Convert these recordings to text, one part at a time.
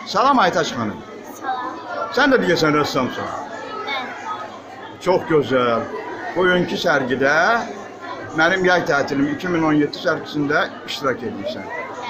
Salam Aytaç xanım. Salam. Sən də deyəsən rəssamsan. Mən. Çox gözəl. Bugünkü sərgidə mənim yay tətilim 2017 sərgisində iştirak edirsən.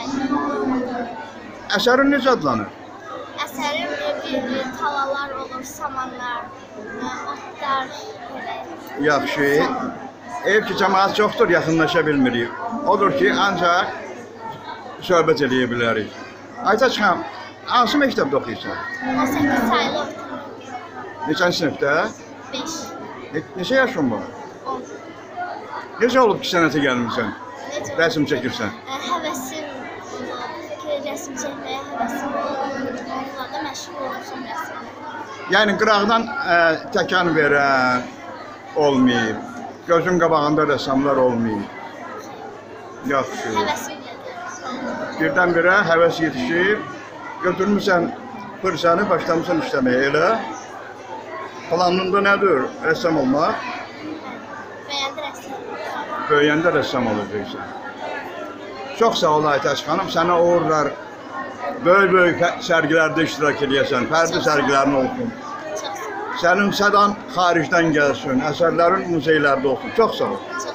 Əsərin necə adlanır? Əsərim bir talalar olur, samanlar, otlar, belə. Yaxşı. Ev ki cəmaət çoxdur, yaxınlaşa bilmirik. Odur ki, ancaq söhbət edə bilərik. Aytaç xanım, hansı məktəbdə oxuyursan? 8 saylı orta. Neçənci sinifdə? 5. Neçə yaşın var? 10. Necə olub ki, sənətə gəlmirsən? Necə? Rəsm çəkirsən? Həvəsim oldu. Rəsm çəkməyə həvəsim oldu. Onunla da məşğul olmuşam rəsmlə. Yəni qıraqdan təkan verən olmayıb. Gözün qabağında rəssamlar olmayıb. Yaxşı. Həvəsimlə. Birdən-birə həvəs yetişib, götürmüsən fırsanı, başlamısan işləməyə, elə? Planında nədir? Rəssam olmaq? Bəyəndə rəsm. Böyüyəndə rəssam olacaqsan. Çox sağ ol Aytaç xanım, sənə uğurlar. Böyük sərgilərdə iştirak edəsən, fərdi sərgilərin olsun. Çox sağ ol. Sənin sədan xaricdən gəlsin, əsərlərin muzeylərdə olsun. Çox sağ ol. Çox